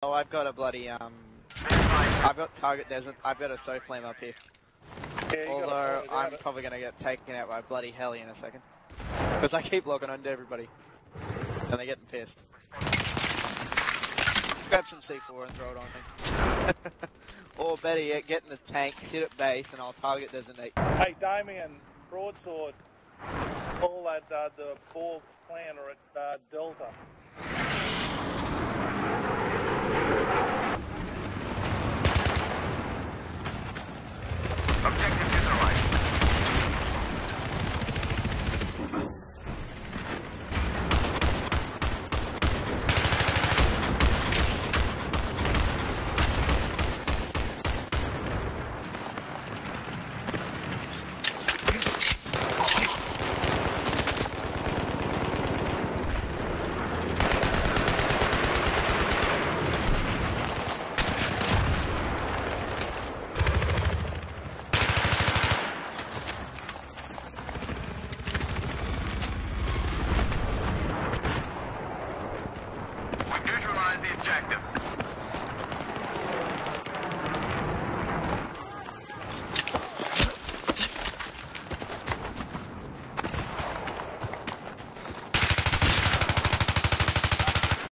Oh, I've got a bloody, I've got target desert, I've got a soap flame up here. Yeah, although I'm probably going to get taken out by a bloody heli in a second. Because I keep logging on to everybody. And they're getting pissed. Grab some C4 and throw it on me. Or better yet, get in the tank, sit at base, and I'll target designate. Hey, Damien, broadsword. All at the Borg clan are at Delta. Objective to the right. Neutralize the objective.